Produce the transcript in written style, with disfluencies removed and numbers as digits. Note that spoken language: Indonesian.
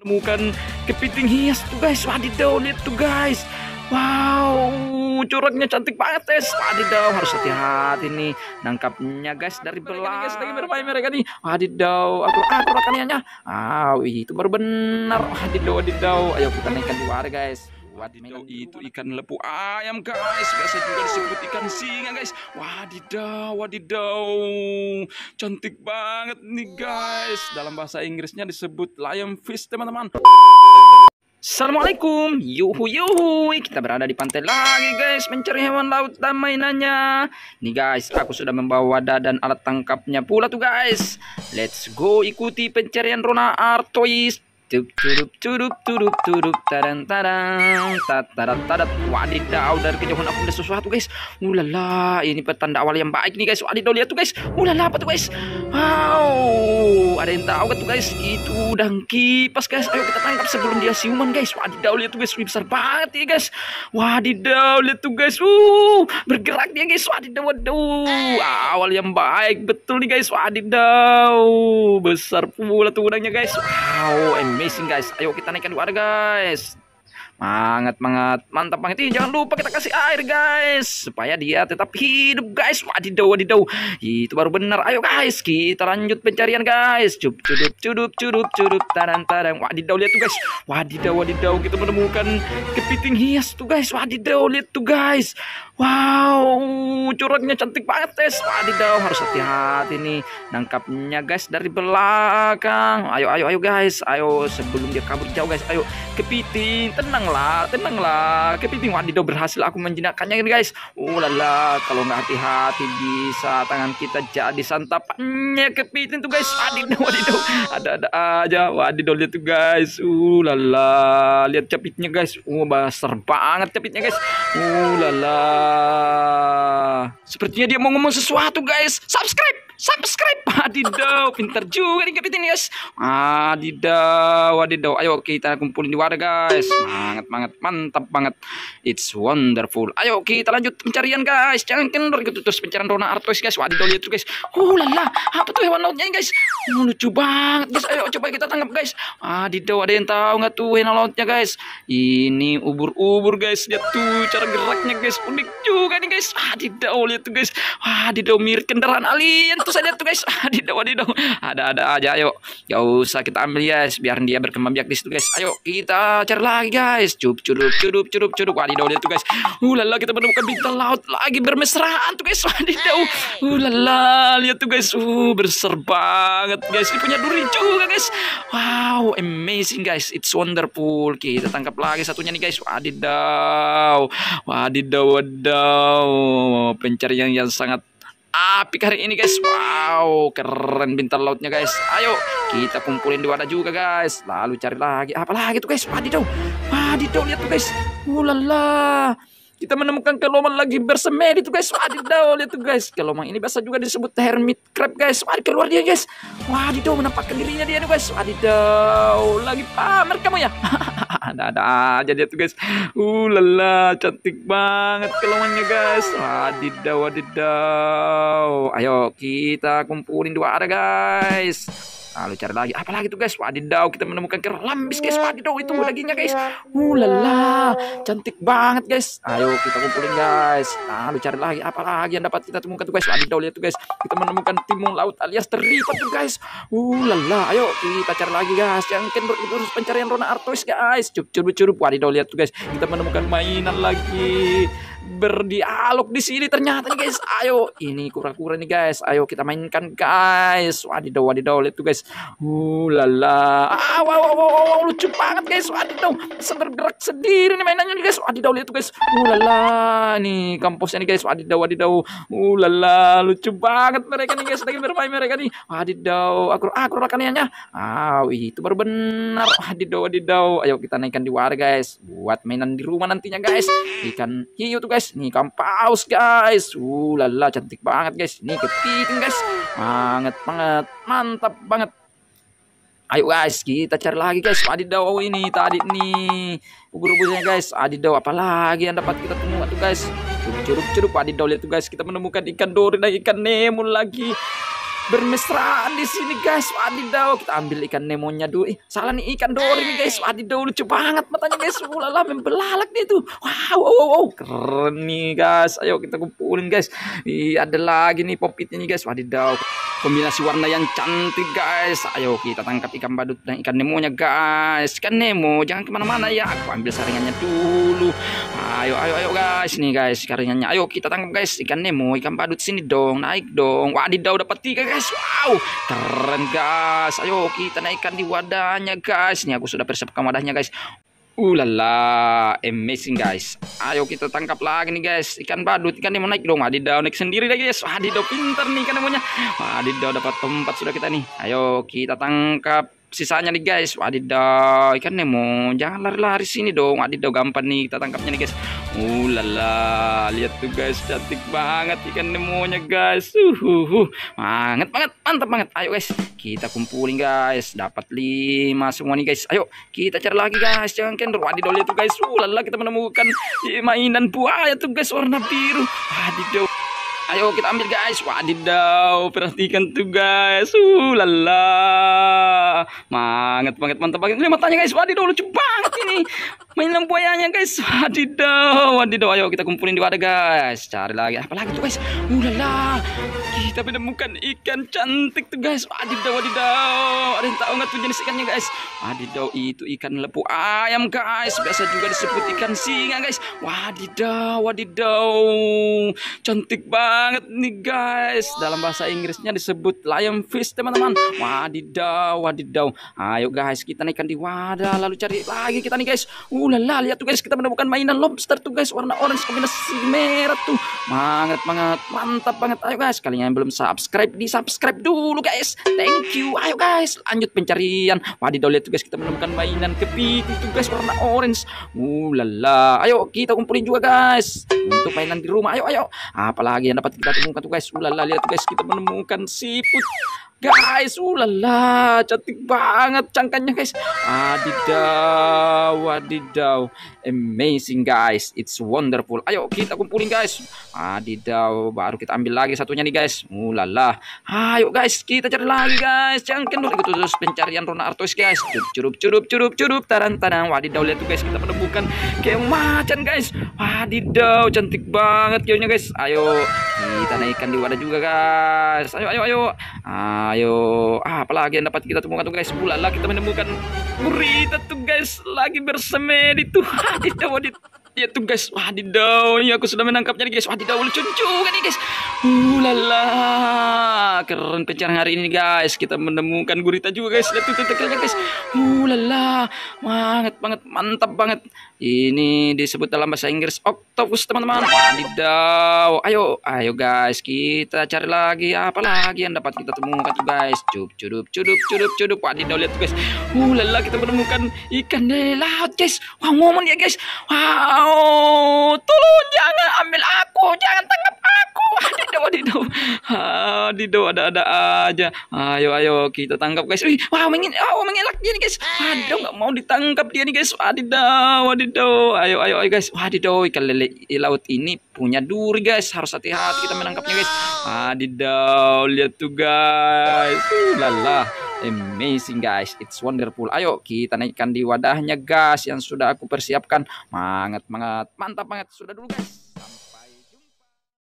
Bukan kepiting hias tuh guys. Wadidaw, lihat tuh guys. Wow, coraknya cantik banget guys. Wadidaw, harus hati-hati nih nangkapnya guys dari belakang. Guys, lagi bermain mereka nih. Wadidaw, aku rakannya. Itu baru benar. Wadidaw. Ayo kita naikkan di wadah guys. Wadidaw, itu ikan lepu ayam guys. Biasa juga disebut ikan singa guys. Wadidaw. Cantik banget nih guys. Dalam bahasa Inggrisnya disebut lion fish teman-teman. Assalamualaikum, yuhu, kita berada di pantai lagi guys, mencari hewan laut dan mainannya. Nih guys, aku sudah membawa wadah dan alat tangkapnya pula tuh guys. Let's go, ikuti pencarian Rona Artois. Tadang tatarat. Wadidaw, dari kejauhan aku ada sesuatu guys. Ulala, ini petanda awal yang baik nih guys. Wadidaw, lihat tuh guys. Ulala, apa tuh guys? Wow, ada yang tahu gak tuh guys? Itu udang kipas guys. Ayo kita tangkap sebelum dia siuman guys. Wadidaw, lihat tuh guys, besar banget ya guys. Wadidaw, lihat tuh guys. Bergerak dia guys. Wadidaw. Awal yang baik betul nih guys. Wadidaw, besar pula tuh udangnya guys. Wow, amazing guys. Ayo kita naikkan di wadah guys. Mantap banget. Jangan lupa kita kasih air guys supaya dia tetap hidup guys. Wadidaw. Itu baru benar. Ayo guys, kita lanjut pencarian guys. Cudup. Tadang. Wadidaw, lihat tuh guys. Wadidaw, kita menemukan kepiting hias tuh guys. Wadidaw, lihat tuh guys. Wow, coraknya cantik banget guys. Wadidaw, harus hati-hati nih nangkapnya guys dari belakang. Ayo guys. Ayo sebelum dia kabur jauh guys. Ayo kepiting, tenanglah. Kepiting, wadidaw, berhasil aku menjinakkannya guys. Ulala, kalau nggak hati-hati bisa tangan kita jadi santapannya kepiting tuh guys. Wadidaw. Ada aja. Wadidaw, lihat tuh guys. Ulala, lihat capitnya guys. Besar banget capitnya guys. Ulala. Sepertinya dia mau ngomong sesuatu guys. Subscribe. Wadidaw, pintar juga nih kepiting guys. Wadidaw. Ayo kita kumpulin di wadah guys. Mantap banget. It's wonderful. Ayo kita lanjut pencarian guys. Jangan kendor gitu terus pencarian Rona Artois guys. Wadidaw, lihat tuh guys. Lala, apa tuh hewan lautnya guys? Lucu banget guys. Ayo coba kita tangkap guys. Wadidaw, ada yang tahu nggak tuh hewan lautnya guys? Ini ubur guys. Lihat tuh cara geraknya guys. Unik juga nih guys. Wadidaw, lihat tuh guys. Wadidaw, mirip kendaraan alien tuh saya lihat tuh guys. Wadidaw. Ada aja. Ayo, gak usah kita ambil guys, biar dia berkembang biak di situ guys. Ayo kita cari lagi guys. Cudup. Wadidaw, lihat tuh guys. Ulala, kita menemukan bintang laut lagi bermesraan tuh guys. Wadidaw. Ulala, lihat tuh guys. Besar banget guys. Ini punya duri juga guys. Wow, amazing guys. It's wonderful. Kita tangkap lagi satunya nih guys. Wadidaw. Pencarian yang sangat apik hari ini guys. Wow, keren bintang lautnya guys. Ayo kita kumpulin di wadah juga guys. Lalu cari lagi. Apa lagi tuh guys? Wadidaw, lihat tuh guys. Ulala, kita menemukan kelomang lagi bersemedi tuh guys. Wadidaw, lihat tuh guys. Kelomang ini biasa juga disebut hermit crab guys. Keluar dia guys. Wadidaw, menampakkan dirinya dia nih guys. Wadidaw, lagi pamer kamu ya. Ada aja dia tuh guys. Ulala, cantik banget kelomangnya guys. Wadidaw. Ayo kita kumpulin dua wadah guys. Lalu cari lagi. Apa lagi tuh guys? Wadidaw, kita menemukan kerang lambis guys. Wadidaw, itu dagingnya guys. Ulala, cantik banget guys. Ayo kita kumpulin guys. Lalu cari lagi. Apa lagi yang dapat kita temukan tuh guys? Wadidaw, lihat tuh guys. Kita menemukan timun laut alias teripat tuh guys. Ulala, ayo kita cari lagi guys. Jangan kendor terus pencarian Rona Artois guys. Curup. Wadidaw, lihat tuh guys. Kita menemukan mainan lagi berdialog di sini ternyata nih guys. Ayo, ini kura-kura nih guys. Ayo kita mainkan guys. Wadidaw, lihat tuh guys. Lala. Wow, lucu banget guys. Wadidaw, bisa bergerak sendiri nih mainannya nih guys. Wadidaw, lihat tuh guys. Lala, nih kampusnya nih guys. Wadidaw. Lala, lucu banget mereka nih guys. Lagi bermain mereka nih. Wadidaw, aku rakannya. Itu baru benar. Wadidaw. Ayo kita naikkan di wadah guys. Buat mainan di rumah nantinya guys. Ikan hiu tuh guys. Nih ikan paus guys. Lala, cantik banget guys. Ini kepiting guys. Mantap banget. Ayo guys, kita cari lagi guys. Wadidaw, ini tadi nih ubur-uburnya guys. Wadidaw, apalagi yang dapat kita temukan tuh guys. Curup. Wadidaw, lihat tuh guys. Kita menemukan ikan dori dan ikan Nemo lagi bermesraan di sini guys. Wadidaw, kita ambil ikan Nemonya dulu. Salah nih, ikan Dori nih guys. Wadidaw, lucu banget matanya guys. Ulala, membelalak dia tuh. Wow, wow, wow, keren nih guys. Ayo kita kumpulin guys. Ada lagi nih popit ini guys. Wadidaw, kombinasi warna yang cantik guys. Ayo kita tangkap ikan badut dan ikan Nemonya guys. Ikan Nemo jangan kemana-mana ya. Aku ambil saringannya dulu. Ayo guys, nih guys saringannya. Ayo kita tangkap guys ikan Nemo, ikan badut sini dong, naik dong. Wadidaw, dapat 3 guys. Wow, keren guys. Ayo kita naikkan di wadahnya guys. Nih aku sudah persiapkan wadahnya guys. Ulala, amazing guys. Ayo kita tangkap lagi nih guys ikan badut. Ikan Nemo naik dong. Wadidaw, naik sendiri lagi guys. Wadidaw, pintar nih ikan Nemonya. Wadidaw, dapat 4 sudah kita nih. Ayo kita tangkap sisanya nih guys. Wadidaw, ikan Nemo jangan lari-lari sini dong. Wadidaw, gampang nih kita tangkapnya nih guys. Ulala, lihat tuh guys, cantik banget ikan Nemonya guys. Banget banget, mantap banget. Ayo guys kita kumpulin guys, dapat 5 semua nih guys. Ayo kita cari lagi guys, jangan kendor. Wadidaw, lihat tuh guys. Ulala, kita menemukan mainan buaya tuh guys, warna biru. Wadidaw, ayo kita ambil guys. Wadidaw, perhatikan tuh guys. Lala, banget banget, mantap banget. Lihat matanya guys. Wadidaw, lucu banget ini mainan buayanya guys. Wadidaw, wadidaw. Ayo kita kumpulin di wadah guys. Cari lagi apa lagi tuh guys. Lala, kita menemukan ikan cantik tuh guys. Wadidaw, wadidaw. Ada yang tahu nggak tuh jenis ikannya guys? Wadidaw, itu ikan lepu ayam guys. Biasa juga disebut ikan singa guys. Wadidaw, wadidaw, cantik banget nih guys. Dalam bahasa Inggrisnya disebut lion fish teman-teman. Wadidaw, wadidaw. Ayo guys kita naikkan di wadah, lalu cari lagi kita nih guys. Ulala, lihat tuh guys, kita menemukan mainan lobster tuh guys, warna orange kombinasi merah tuh. Banget banget, mantap banget. Ayo guys, kalian yang belum subscribe, di subscribe dulu guys. Thank you. Ayo guys lanjut pencarian. Wadidaw, lihat tuh guys, kita menemukan mainan kepiting tuh guys, warna orange. Ulala, ayo kita kumpulin juga guys untuk mainan di rumah. Ayo, apalagi yang dapat kita temukan tuh guys. Ulala, lihat tuh guys, kita menemukan siput guys. Ulala, cantik banget cangkangnya guys. Wadidaw, wadidaw, amazing guys, it's wonderful. Ayo kita kumpulin guys. Wadidaw, baru kita ambil lagi satunya nih guys. Ulala, ayo guys kita cari lagi guys. Jangan kendor, ikut terus pencarian Rona Artois guys. Curup taran. Wadidaw, lihat tuh guys, kita menemukan keong macan guys. Wadidaw, cantik banget keongnya guys. Ayo kita naikkan di wadah juga guys. Ayo, apalagi yang dapat kita temukan tuh guys. Ulala, kita menemukan gurita tuh guys, lagi bersemedi tuh. Wadidaw, ya tuh guys. Wadidaw, ini aku sudah menangkapnya nih guys. Wadidaw, lucu juga nih guys. Ulala, keren pencarian hari ini guys. Kita menemukan gurita juga guys. Lihat tuh tetekelnya guys. Ulala, banget banget, mantap banget. Ini disebut dalam bahasa Inggris octopus teman-teman. Wadidaw, ayo guys kita cari lagi. Apa lagi yang dapat kita temukan tuh guys. Cudup. Wadidaw, lihat tuh guys. Ulala, kita menemukan ikan di laut guys. Wah, ngomong dia guys. Wow, tolong jangan ambil aku, jangan tangkap aku. Wadidaw, ada aja. Ayo kita tangkap guys. Wah, mengelak dia nih guys. Wadidaw, nggak mau ditangkap dia nih guys. Wadidaw. Ayo guys. Wadidaw, ikan lele laut ini punya duri guys. Harus hati-hati kita menangkapnya guys. Wadidaw, lihat tuh guys. Lala, amazing guys, it's wonderful. Ayo kita naikkan di wadahnya guys yang sudah aku persiapkan. Mantap banget, sudah dulu guys.